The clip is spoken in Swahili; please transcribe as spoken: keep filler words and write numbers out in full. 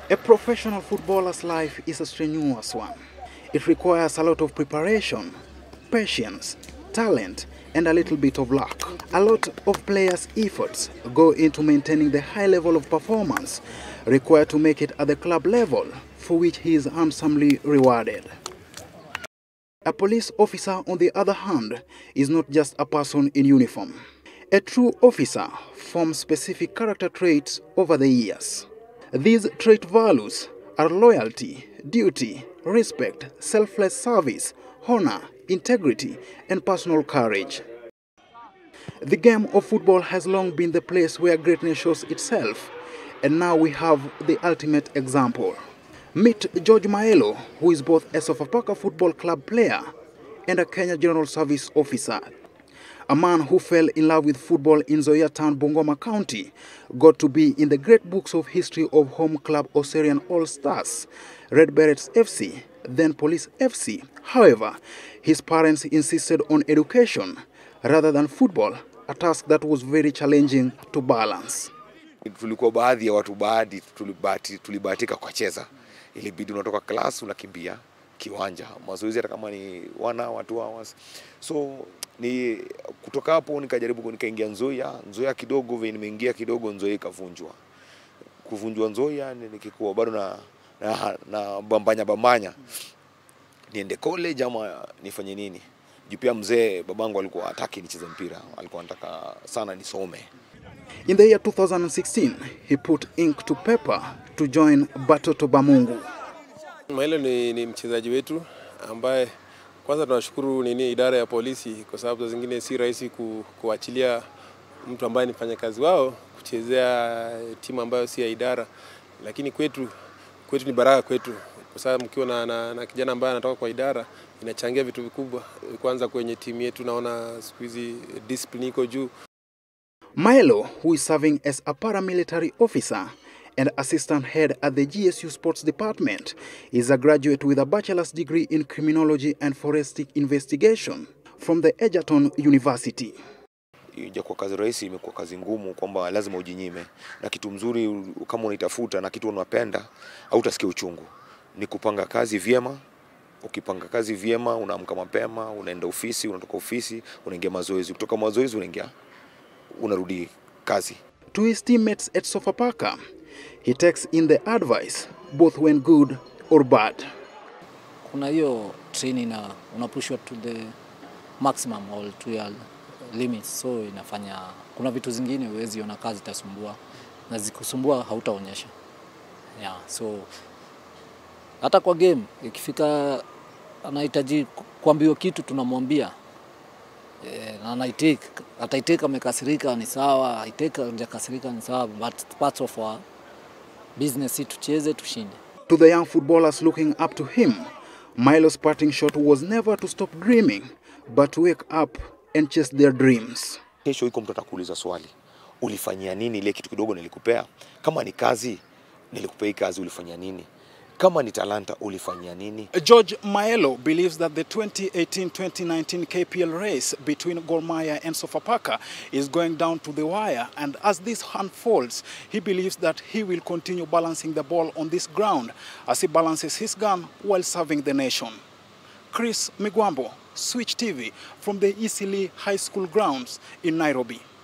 A professional footballer's life is a strenuous one. It requires a lot of preparation, patience, talent, and a little bit of luck. A lot of players' efforts go into maintaining the high level of performance required to make it at the club level, for which he is handsomely rewarded. A police officer, on the other hand, is not just a person in uniform. A true officer forms specific character traits over the years. These trait values are loyalty, duty, respect, selfless service, honor, integrity, and personal courage. The game of football has long been the place where greatness shows itself, and now we have the ultimate example. Meet George Maelo, who is both a Sofapaka Football Club player and a Kenya General Service officer. A man who fell in love with football in Nzoia Town, Bungoma County, got to be in the great books of history of home club Oserian All-Stars, Red Berets F C, then Police F C. However, his parents insisted on education rather than football, a task that was very challenging to balance. Tulikuwa baadhi ya watu baadhi tulibahatika kucheza. Ilibidi unatoka class unakimbia kiwanja. Mazoezi hata kama ni one hour, two hours. So ni kutoka hapo nikajaribu nikaingia Nzoia, Nzoia kidogo vile nimeingia kidogo Nzoia ikavunjwa. Kuvunjwa Nzoia nikikuwa bado na na, na bambanya bambanya. Niende college ama nifanye nini? Juu pia mzee babangu alikuwa hataki nicheze mpira, alikuwa anataka sana nisome. In the year two thousand sixteen, he put ink to paper to join Batoto Bamungu. Maelo ni, ni mchezaji wetu ambaye kwanza tunashukuru nini idara ya polisi kwa sababu zingine si rahisi ku, kuachilia mtu ambaye ni mfanyakazi wao kuchezea timu ambayo si ya idara, lakini kwetu kwetu ni baraka kwetu kwa sababu mkiwa na, na, na kijana ambaye anatoka kwa idara inachangia vitu vikubwa. Kwanza kwenye timu yetu naona siku hizi discipline iko juu. Maelo, who is serving as a paramilitary officer and assistant head at the G S U Sports Department, is a graduate with a bachelor's degree in Criminology and Forensic Investigation from the Egerton University. Ijakuwa kazi rahisi, imekuwa kazi ngumu kwamba lazima ujinyime. Na kitu mzuri kama unaitafuta na kitu unapenda, hautasikia uchungu. Ni kupanga kazi vyema. Ukipanga kazi vyema, unaamka mapema, unaenda ofisi, unatoka ofisi, unaingia mazoezi. Kutoka mazoezi unaingia unarudi kazi. To his teammates at Sofapaka, he takes in the advice both when good or bad. Kuna hiyo training na unapushwa to the maximum or to your limits, so inafanya kuna vitu zingine huwezi ona kazi itasumbua na zikusumbua hautaonyesha. Yeah, so hata kwa game ikifika anahitaji kuambiwa kitu tunamwambia. Eh, na anaitake ataiteka amekasirika ni sawa, aiteka hajakasirika ni sawa, but parts of our business is tucheze tushinde. To the young footballers looking up to him, Maelo's parting shot was never to stop dreaming, but to wake up and chase their dreams. Kesho iko mtu atakuuliza swali. Ulifanyia nini ile kitu kidogo nilikupea? Kama ni kazi, nilikupea kazi ulifanyia nini? Kama ni talanta ulifanyia nini? George Maelo believes that the twenty eighteen twenty nineteen K P L race between Gor Mahia and Sofapaka is going down to the wire, and as this unfolds, he believes that he will continue balancing the ball on this ground as he balances his gun while serving the nation. Chris Migwambo, Switch T V, from the Eastleigh High School grounds in Nairobi.